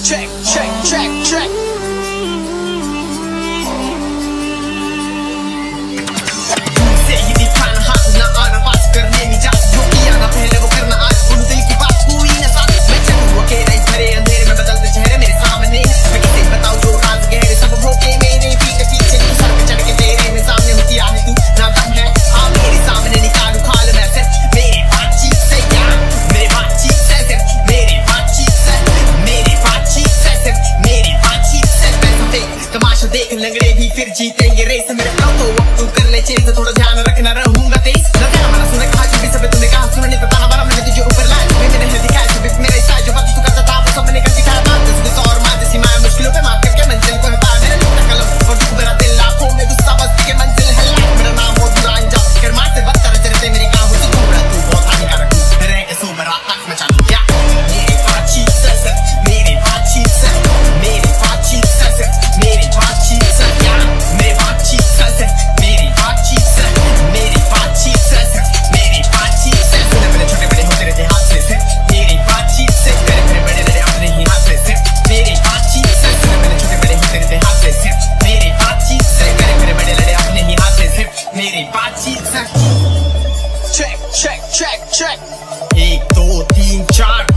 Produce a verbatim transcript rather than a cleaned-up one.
check, check, check, check. से ही दिखाना हाथ ना आना पास करने में जा जो किया ना पहले वो करना आज उन दिल की बात हुई ना साथ मैं चलूं अकेला इस भरे अंधेरे में बदलते चेहरे मेरे सामने मैं किसे बताऊं जो राज गहरे सब होके मेरे पीछे पीछे सर पे चढ़ के तेरे में सामने होती आ तू ना दम है आ मेरे सामने निकालू खाल में से मेरी बातचीत से यार मेरी बातचीत से सिर्फ मेरी बातचीत से मेरी बातचीत से सिर्फ मेरी बातचीत से पैसा देख तमाशा देख लंगड़े भी फिर जीतेंगे रेस मेरे फ्लो तो अब तू कर ले चेंज थोड़ा ध्यान रखना रहूंगा तेज न तेरा मना सुने कहा कि सब तुमने कहा सुनने तो ताना बारा मैंने तुझे ऊपर लाया मैंने नहीं दिखाया सब मेरे साथ जो बात तू करता था वो सब मैंने कर दिखाया बात जिसमें सौ और मार सीमाएं मुश्किलों पे मार करके मंजिल को पार मेरा टूटा कलम और तू मेरा दिल लाखों में गुस्सा बस्ती के मंजिल है लाख मेरा नाम हो बुरा अंजाम कर मार से बदतर चलते मेरी काम हो तू बड़ा तू बहुत हानिकारक तू रह के सो मेरा तक मचा दूं क्या मेरी बातचीत से मेरी बातचीत से मेरी बातचीत से मेरी बातचीत से क्या मेरी बातचीत से मेरी बातचीत से मेरी बातचीत से मेरी बातचीत से सुने मेरे छोटे बड़े होते रहते हाथ से मेरी बातचीत से तेरे मेरे बड़े बड़े अपने ही हाथ से मेरी बातचीत से सुने मेरे छोटे बड़े होते रहते हाथ से मेरी बातचीत से तेरे मेरे बड़े बड़े अपने ही हाथ से मेरी बातचीत से check check check check एक दो तीन चार